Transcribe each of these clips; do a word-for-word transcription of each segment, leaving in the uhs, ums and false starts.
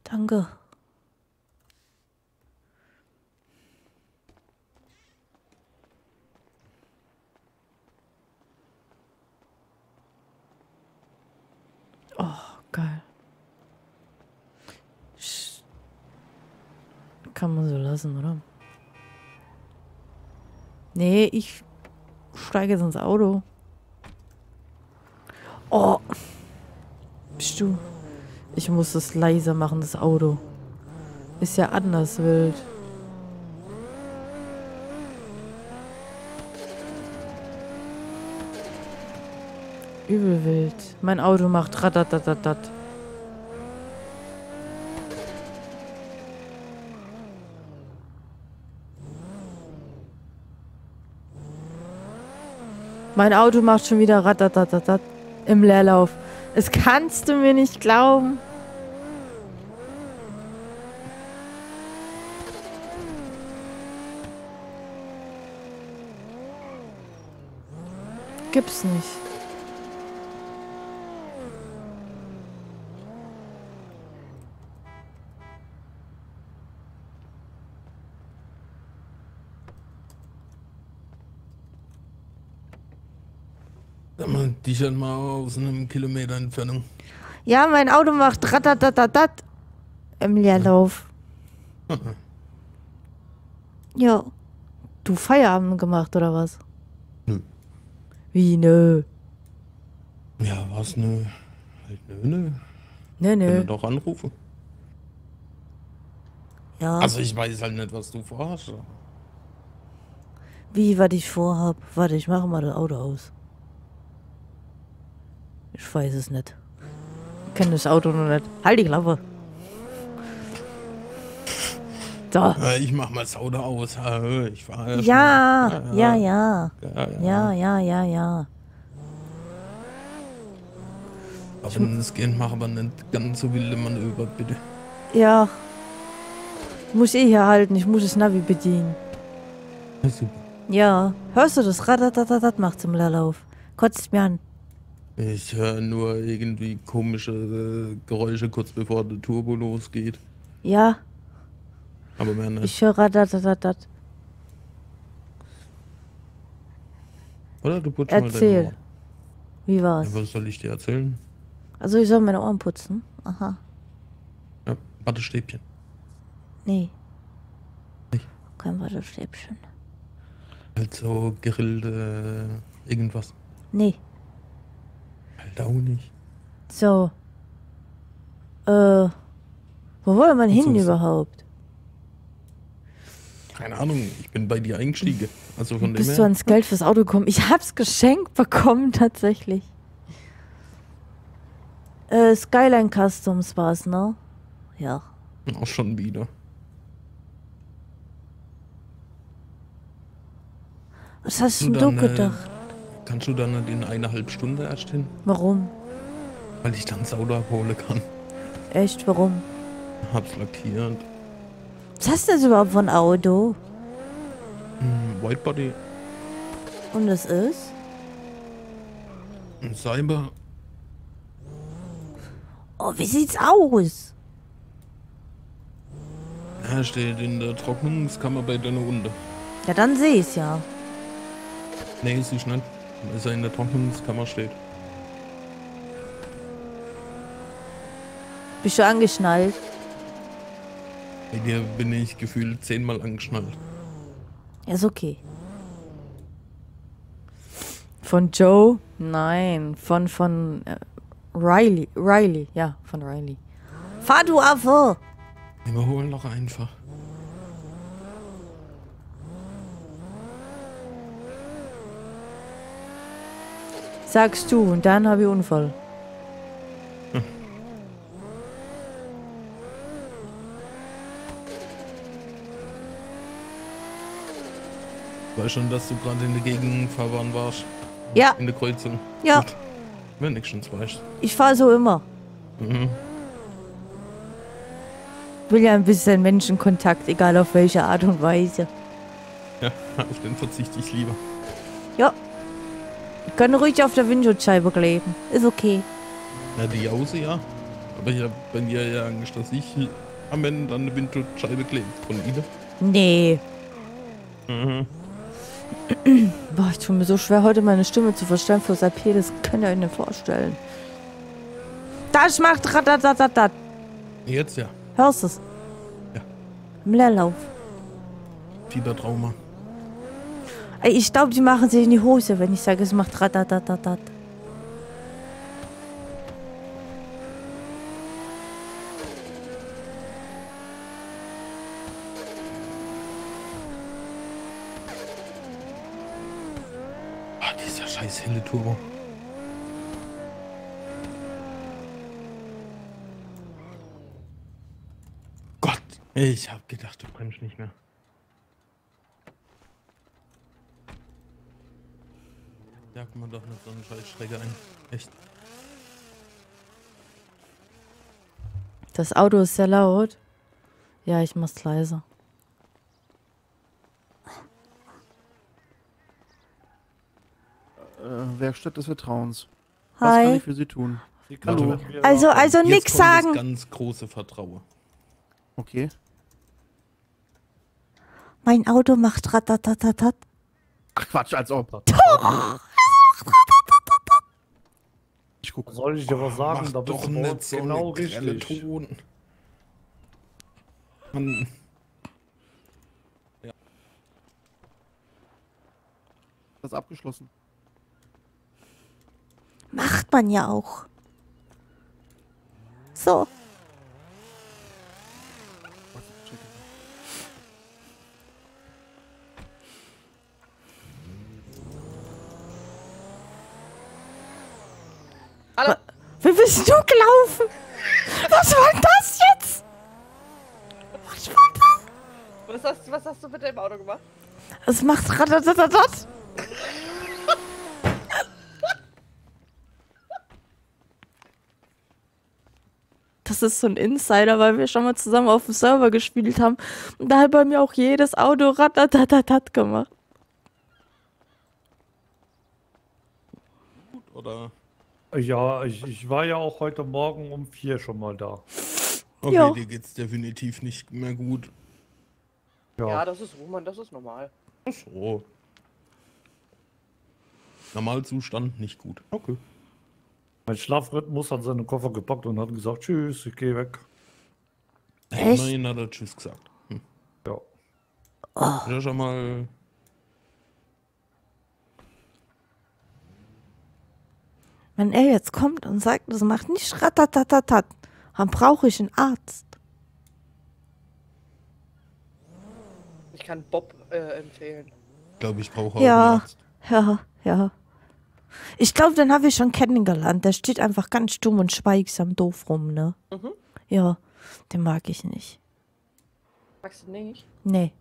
Danke. Oh, geil. Kann man so lassen, oder? Nee, ich steige jetzt ins Auto. Oh. Bist du? Ich muss das leiser machen, das Auto. Ist ja anders wild. Übel wild. Mein Auto macht ratatatatat. Mein Auto macht schon wieder ratatatatat im Leerlauf. Das kannst du mir nicht glauben. Gibt's nicht. Die schon mal aus einem Kilometer Entfernung. Ja, mein Auto macht ratatatatat im Leerlauf. Ja. Du Feierabend gemacht, oder was? Nö. Wie, nö? Ja, was, nö? Halt, nö, nö. Nö, nö. Können wir doch anrufen. Ja. Also ich weiß halt nicht, was du vorhast. Wie, was ich vorhab? Warte, ich mache mal das Auto aus. Ich weiß es nicht. Ich kenne das Auto noch nicht. Halt die Klappe. So. Ja, ich mach mal das Auto aus. Ich fahr Ja, ja, ja, ja. ja, Ja, ja, ja, ja. Aber wenn es geht, mach aber nicht ganz so wilde Manöver, bitte. Ja. Muss ich hier halten. Ich muss das Navi bedienen. Ja, super. Ja. Hörst du das? Ratatatatat macht's im Leerlauf. Kotzt mir an. Ich höre nur irgendwie komische äh, Geräusche kurz bevor der Turbo losgeht. Ja. Aber mehr nicht. Ich höre ratatatatat. Oder du putzt mal deine Erzähl. Ohren. Wie war's? Ja, was soll ich dir erzählen? Also ich soll meine Ohren putzen? Aha. Ja, Wattestäbchen. Nee. Nicht? Kein Wattestäbchen. Halt so gegrillte äh, irgendwas. Nee. Halt auch nicht. So. Äh. Wo wollen wir hin so- überhaupt? Keine Ahnung, ich bin bei dir eingestiegen. Also von dem Bist du her. ans Geld fürs Auto gekommen? Ich hab's geschenkt bekommen, tatsächlich. Äh, Skyline Customs war's, ne? Ja. Auch schon wieder. Was hast Du denn du dann, äh, gedacht? Kannst du dann nicht in eineinhalb Stunden erst hin? Warum? Weil ich dann das Auto abholen kann. Echt, warum? Hab's lackiert. Was hast du denn überhaupt von Auto? Hm, Whitebody. Und das ist? Ein Cyber. Oh, wie sieht's aus? Er steht in der Trocknungskammer bei deiner Hunde. Ja, dann seh ich's ja. Nee, siehst du nicht. Als er in der Trocknungskammer steht. Bist du angeschnallt? Bei dir bin ich gefühlt zehnmal angeschnallt. Ja, ist okay. Von Joe? Nein, von, von äh, Riley. Riley, ja, von Riley. Fahr du Affe! Überholen doch einfach. Sagst du, und dann habe ich Unfall. Hm. Weißt schon, dass du gerade in der Gegenfahrbahn warst? Ja, In der Kreuzung? ja, Gut. Wenigstens weißt ich fahr so immer. du. Mhm. Will ja ein bisschen Menschenkontakt, egal auf welche Art und Weise. Ja, auf den verzichte ich lieber. Ja. Ich kann ruhig auf der Windschutzscheibe kleben. Ist okay. Na, die Jause, ja. Aber ich habe bei mir ja Angst, dass ich am Ende an der Windschutzscheibe klebe von Ihnen. Nee. Mhm. Boah, ich tue mir so schwer, heute meine Stimme zu verstellen fürs I P. Das könnt ihr euch nicht vorstellen. Das macht ratatatatat. Jetzt ja. Hörst du es? Ja. Im Leerlauf. Fiebertrauma. Ey, ich glaube, die machen sich in die Hose, wenn ich sage, es macht ratatatatat. Ah, dieser scheiß helle Turbo. Gott, ich hab gedacht, du bremst nicht mehr. Jagt man doch nicht so eine Scheißstrecke ein. Echt. Das Auto ist sehr laut. Ja, ich mach's leiser. Äh, Werkstatt des Vertrauens. Was kann Hi. ich für Sie tun? Hallo. Also, also Jetzt nix kommt das sagen. ganz große Vertrauen. Okay. Mein Auto macht ratatatatat. Ach Quatsch, als ob. Ich gucke. Soll ich dir was sagen? Mach Da bist doch du bei nicht uns so genau eine grelle richtig. Ton. Mann. Das ist abgeschlossen. Macht man ja auch. So. Hallo. Wie bist du gelaufen? Was war denn das jetzt? Was war das? Was hast, was hast du mit deinem Auto gemacht? Es macht ratatatatat. Das ist so ein Insider, weil wir schon mal zusammen auf dem Server gespielt haben. Und da hat bei mir auch jedes Auto ratatatatat gemacht. Gut, oder? Ja, ich, ich war ja auch heute Morgen um vier schon mal da. Okay, Ja. dir geht's definitiv nicht mehr gut. Ja. Ja, das ist Roman, das ist normal. Ach so. Normalzustand nicht gut. Okay. Mein Schlafrhythmus hat seinen Koffer gepackt und hat gesagt, tschüss, ich gehe weg. Echt? Immerhin hat er Tschüss gesagt. Hm. Ja. Oh. Ja, schon mal. Wenn er jetzt kommt und sagt, das macht nicht ratatatatat, dann brauche ich einen Arzt. Ich kann Bob äh, empfehlen. Ich glaube, ich brauche auch Ja. einen Arzt. Ja, ja. Ich glaube, den habe ich schon kennengelernt. Der steht einfach ganz stumm und schweigsam doof rum, ne? Mhm. Ja, den mag ich nicht. Magst du nicht? Nee.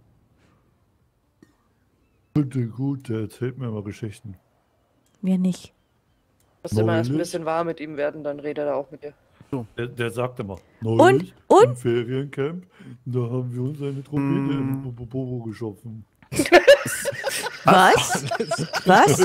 Bitte gut, der erzählt mir immer Geschichten. Mir nicht. Musst du mal erst ein Neulich? bisschen warm mit ihm werden, dann redet er auch mit dir. Der, der sagt immer, Und? neulich Und? im Feriencamp, da haben wir uns eine Trompete Mm. im Popo geschossen. Was? Was?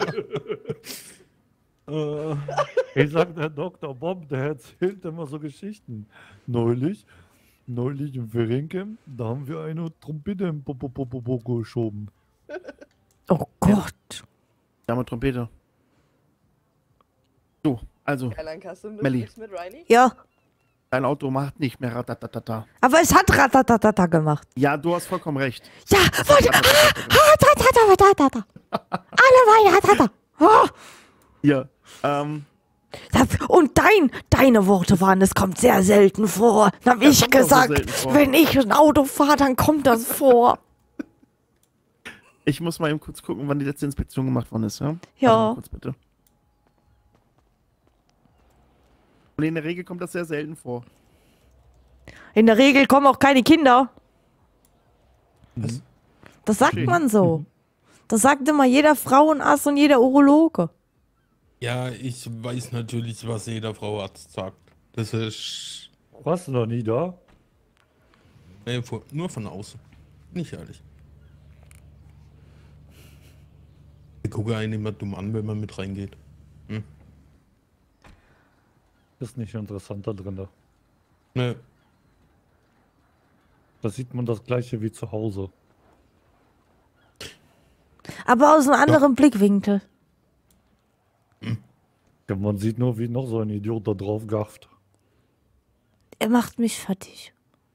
Äh, Ich sag, der Doktor Bob, der erzählt immer so Geschichten. Neulich, neulich im Feriencamp, da haben wir eine Trompete im Popo geschoben. Oh Gott. Dame Trompete. So, also, Alan Custom, du Melli. sprichst mit Riley? Ja, dein Auto macht nicht mehr ratatatata. aber es hat ratatatata gemacht. Ja, du hast vollkommen recht. Ja, warte. Ratatatata. Alle waren ratata. Oh. Ja, ähm, Das- Und dein, deine Worte waren, es kommt sehr selten vor. Dann habe ich kommt auch so gesagt, selten vor. wenn ich ein Auto fahre, dann kommt das vor. ich muss mal eben kurz gucken, wann die letzte Inspektion gemacht worden ist, ja? Ja. Warte mal kurz bitte. Und in der Regel kommt das sehr selten vor. In der Regel kommen auch keine Kinder. was? Das sagt Schön. man so. Das sagt immer jeder Frauenarzt und jeder Urologe. Ja, ich weiß natürlich, was jeder Frau Arzt sagt. Das ist Warst du noch nie da? äh, vor- nur von außen. Nicht ehrlich. Ich gucke einen immer dumm an, wenn man mit reingeht. Hm. Ist nicht interessant da drin. Ne. Da sieht man das gleiche wie zu Hause. Aber aus einem anderen Blickwinkel. Ja, man sieht nur, wie noch so ein Idiot da drauf gafft. Er macht mich fertig.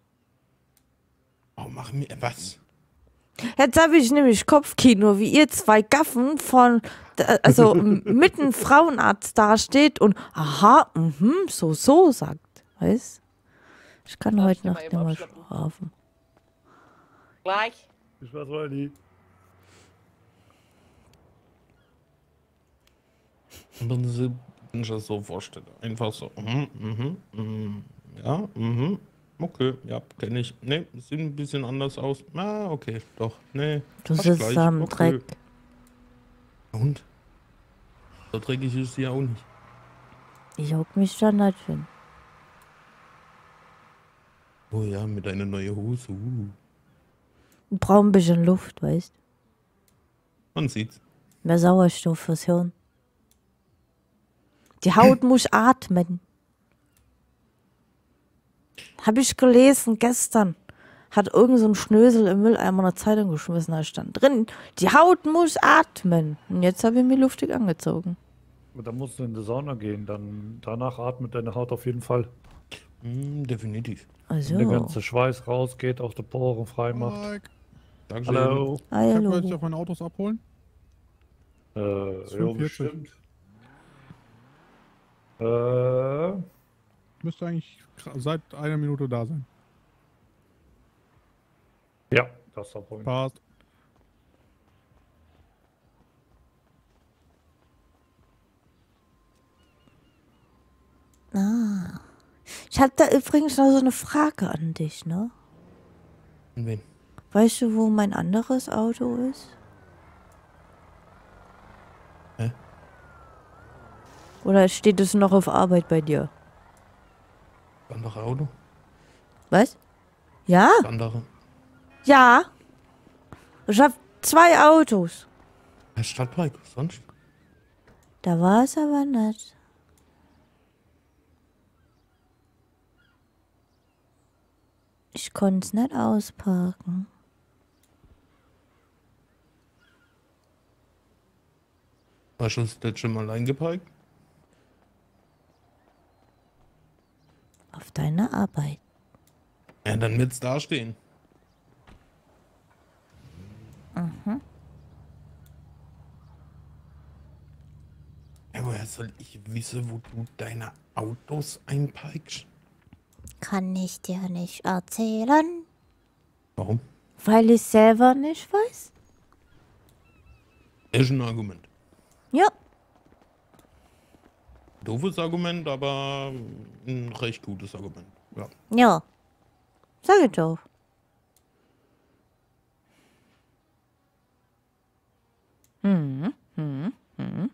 Oh, mach mir was? Jetzt habe ich nämlich Kopfkino, wie ihr zwei Gaffen von, also mitten Frauenarzt dasteht und aha, mhm, so, so sagt. Weißt? Ich kann Darf ich heute dir mal Nacht eben nicht mehr abschleppen? schlafen. Gleich. Ich weiß mal nie. Wenn ich mir das so vorstelle. Einfach so. Mhm, mhm, mhm. Ja, mhm. Okay, ja, kenne ich. Ne, sieht ein bisschen anders aus. Ah, okay, doch. Ne. Du fast sitzt gleich. am Okay. Dreck. Und? So dreckig ist sie ja auch nicht. Ich hock mich da nicht hin. Oh ja, mit einer neuen Hose. Uh. Ich brauche ein bisschen Luft, weißt? Man sieht's. Mehr Sauerstoff fürs Hirn. Die Haut muss atmen. Habe ich gelesen gestern. Hat irgend so ein Schnösel im Mülleimer in der Zeitung geschmissen, da stand drin, die Haut muss atmen. Und jetzt habe ich mir luftig angezogen. Da musst du in die Sauna gehen, dann danach atmet deine Haut auf jeden Fall. Mm, definitiv. Also. Wenn der ganze Schweiß rausgeht, aus der Poren frei macht. Mike, Dankeschön. Hallo. könnt ihr Hallo. euch auf meine Autos abholen? Äh, ja, fünfundvierzig. bestimmt. Äh, Müsste eigentlich gra- seit einer Minute da sein. ja, das ist der Punkt. Passt. Ah. Ich habe da übrigens noch so eine Frage an dich, ne? Und wen? Weißt du, wo mein anderes Auto ist? Hä? Oder steht es noch auf Arbeit bei dir? Andere Auto? Was? Ja? Andere. Ja. Ich habe zwei Autos. Ja, Stadtbike, sonst? Da war es aber nicht. Ich konnte es nicht ausparken. Hast du das letzte Mal eingeparkt? Auf deine Arbeit. Ja, dann wird's da stehen. Mhm. Ja, woher soll ich wissen, wo du deine Autos einparkst? Kann ich dir nicht erzählen, Warum? weil ich selber nicht weiß. Ist ein Argument. Ja. Doofes Argument, aber ein recht gutes Argument. Ja. Ja. Sag ich doch. Mhm. Mhm. Mhm.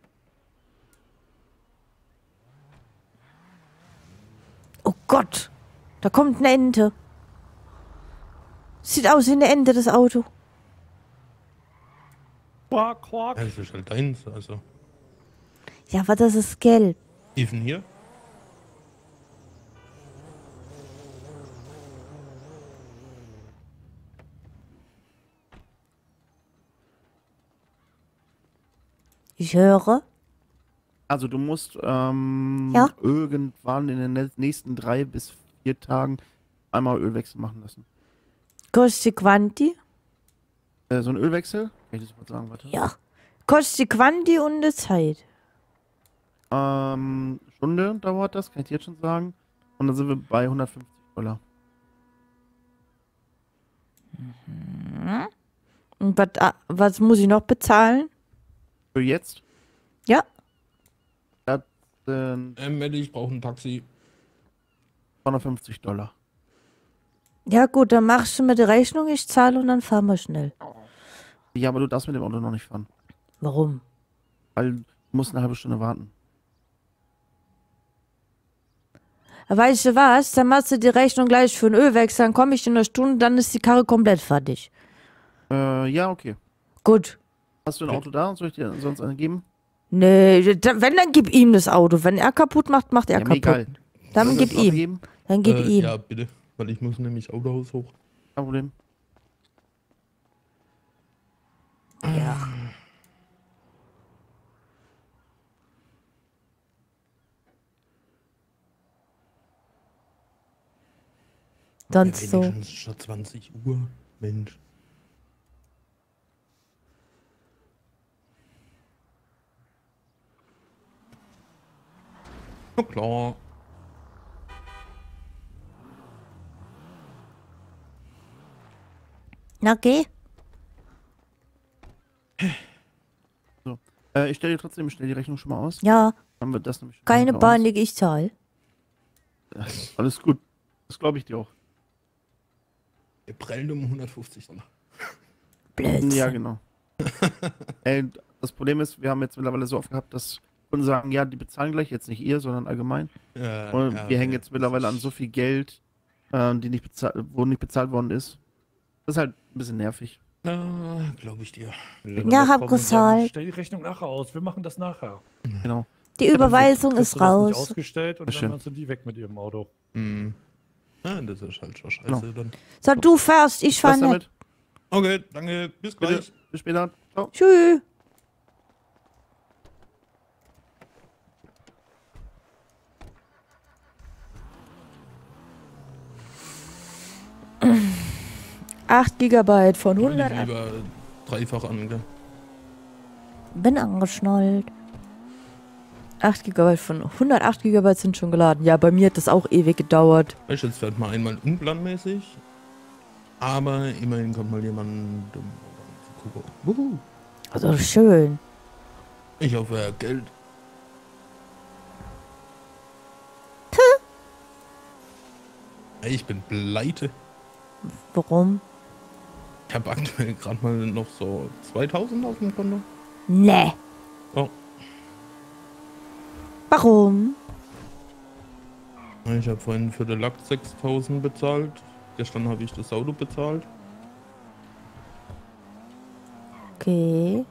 Oh Gott, da kommt eine Ente. Sieht aus wie eine Ente, das Auto. Quack, quack. Ja, das ist halt deins, also. Ja, aber das ist gelb. Even hier? Ich höre. Also du musst ähm, Ja? irgendwann in den nä- nächsten drei bis vier Tagen einmal Ölwechsel machen lassen. Kosti Quanti? Äh, so ein Ölwechsel? Kann ich das mal sagen, warte. Ja. Kosti Quanti und eine Zeit. Ähm, Stunde dauert das, kann ich dir jetzt schon sagen. Und dann sind wir bei hundertfünfzig Dollar. Und was, ah, was muss ich noch bezahlen? Für jetzt? Ja. Das sind Ähm, Eddie, ich brauche ein Taxi. zweihundertfünfzig Dollar. Ja gut, dann machst du mir die Rechnung, ich zahle und dann fahren wir schnell. Ja, aber du darfst mit dem Auto noch nicht fahren. Warum? Weil du musst eine halbe Stunde warten. Weißt du was? Dann machst du die Rechnung gleich für den Ölwechsel, dann komme ich in einer Stunde, dann ist die Karre komplett fertig. Äh, ja, okay. Gut. Hast du ein Auto da? Soll ich dir sonst eine geben? Nee, da- wenn, dann gib ihm das Auto. Wenn er kaputt macht, macht er Ja, mir kaputt. egal. Dann Sollen wir gib das ihm. abgeben? Dann gib äh, ihm. Ja, bitte. Weil ich muss nämlich Autohaus hoch. Kein Problem. Ja. Sonst Ja, so. wenigstens statt zwanzig Uhr. Mensch. Na klar. Na, geh. Äh, ich stelle dir trotzdem, ich stelle die Rechnung schon mal aus. Ja, Dann wird das nämlich keine hinten raus. Bahn, die ich zahle. Alles gut. Das glaube ich dir auch. Wir prellen um hundertfünfzig Dollar. Blödsinn. Ja, genau. Ey, das Problem ist, wir haben jetzt mittlerweile so oft gehabt, dass Kunden sagen, ja, die bezahlen gleich, jetzt nicht ihr, sondern allgemein. Ja, Und ja, wir hängen ja, jetzt mittlerweile das an ist- so viel Geld, äh, die nicht bezahlt, wo nicht bezahlt worden ist. Das ist halt ein bisschen nervig. Ja, glaube ich dir. Ja, hab gezahlt. Stell die Rechnung nachher aus. Wir machen das nachher. Genau. Die Überweisung Kriegst ist du das nicht raus. ausgestellt und Schön. dann hast du die weg mit ihrem Auto. Hm. Ja, das ist halt schon scheiße Genau. dann. So, du fährst, ich fahr Was nicht. damit? Okay, danke. Bis Bitte. gleich. Bis später. Ciao. Tschüss. acht Gigabyte von Würde hundert. ich lieber dreifach an, gell? Bin angeschnallt. acht Gigabyte von hundertacht Gigabyte sind schon geladen. Ja, bei mir hat das auch ewig gedauert. Weißt du, jetzt fährt mal einmal unplanmäßig. Aber immerhin kommt mal jemand um zu gucken. Wuhu. Also schön. Ich hoffe, er hat Geld. Ey, ich bin pleite. Warum? Ich habe aktuell gerade mal noch so zweitausend auf dem Konto. Nee. Oh. Warum? Ich habe vorhin für den Lack sechstausend bezahlt. Gestern habe ich das Auto bezahlt. Okay.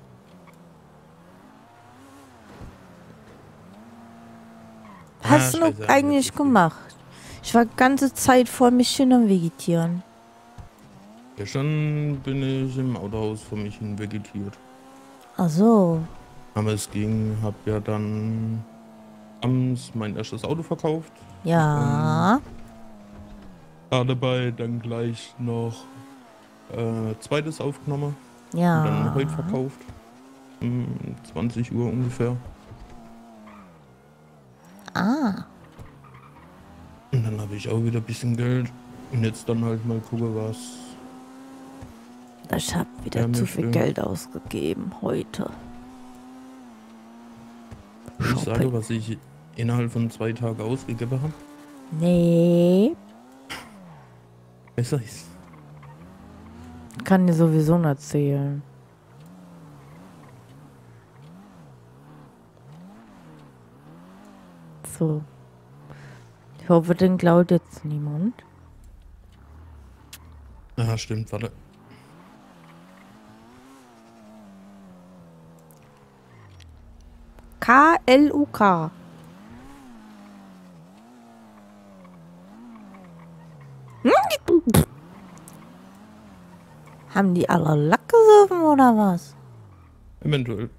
Hast Ah, du scheiße, noch hab ich eigentlich jetzt nicht gemacht? Ich war ganze Zeit vor mich hin am Vegetieren. Gestern bin ich im Autohaus vor mich hin vegetiert. Ach so. Aber es ging, habe ja dann abends mein erstes Auto verkauft. Ja. Da dabei dann gleich noch äh, zweites aufgenommen. Und dann Ja. heute verkauft. Um zwanzig Uhr ungefähr. Ah. Und dann habe ich auch wieder ein bisschen Geld. Und jetzt dann halt mal gucken, was. Ich hab wieder Ja, zu mir viel schön. Geld ausgegeben heute. Ich sage, Shopping. was ich innerhalb von zwei Tagen ausgegeben habe. Nee. Besser ist. Kann dir sowieso nicht erzählen. So. Ich hoffe, den klaut jetzt niemand. Ja, stimmt, warte. K L U K. Haben die alle Lack gesoffen oder was? Eventuell.